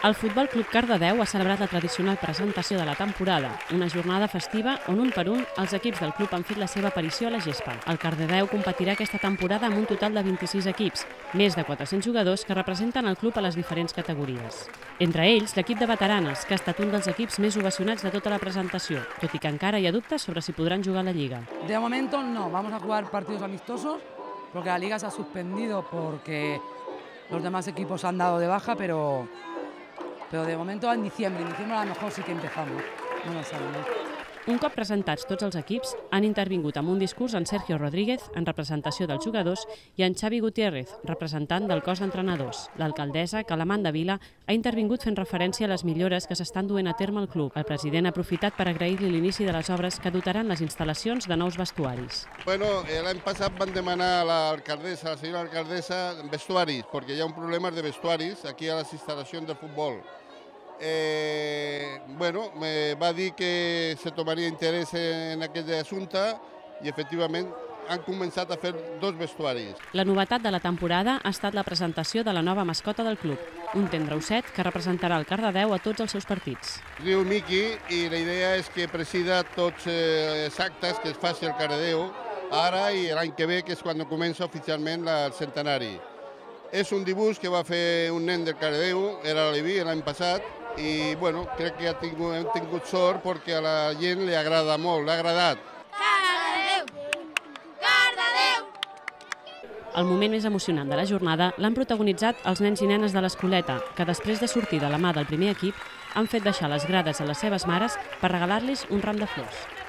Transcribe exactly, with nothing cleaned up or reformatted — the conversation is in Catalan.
El Futbol Club Cardedeu ha celebrat la tradicional presentació de la temporada, una jornada festiva on un per un els equips del club han fet la seva aparició a la gespa. El Cardedeu competirà aquesta temporada amb un total de vint-i-sis equips, més de quatre-cents jugadors que representen el club a les diferents categories. Entre ells, l'equip de veteranes, que ha estat un dels equips més ovacionats de tota la presentació, tot i que encara hi ha dubtes sobre si podran jugar a la Lliga. De momento no, vamos a jugar partidos amistosos, porque la Liga se ha suspendido porque los demás equipos han dado de baja, pero... Pero de momento en diciembre, en diciembre a lo mejor sí que empezamos, no lo sabemos. Un cop presentats tots els equips, han intervingut amb un discurs en Sergio Rodríguez, en representació dels jugadors, i en Xavi Gutiérrez, representant del cos d'entrenadors. L'alcaldessa, Calamanda Vila, ha intervingut fent referència a les millores que s'estan duent a terme al club. El president ha aprofitat per agrair-li l'inici de les obres que dotaran les instal·lacions de nous vestuaris. Bueno, l'any passat van demanar a l'alcaldessa, a la senyora alcaldessa, vestuaris, perquè hi ha un problema de vestuaris aquí a les instal·lacions de futbol. Eh, bueno, me va dir que se tomaria interès en aquest assumpte i efectivament han començat a fer dos vestuaris. La novetat de la temporada ha estat la presentació de la nova mascota del club, un tendrauset que representarà el Cardedeu a tots els seus partits. Es diu Miqui i la idea és que presida tots els actes que es faci al Cardedeu ara i l'any que ve, que és quan comença oficialment el centenari. És un dibuix que va fer un nen del Cardedeu, era l'Aleví l'any passat, i bueno, crec que ha tingut, hem tingut sort perquè a la gent li agrada molt, l'ha agradat. Cardedeu! Cardedeu! El moment més emocionant de la jornada l'han protagonitzat els nens i nenes de l'Escoleta, que després de sortir de la mà del primer equip han fet baixar les grades a les seves mares per regalar-los un ram de flors.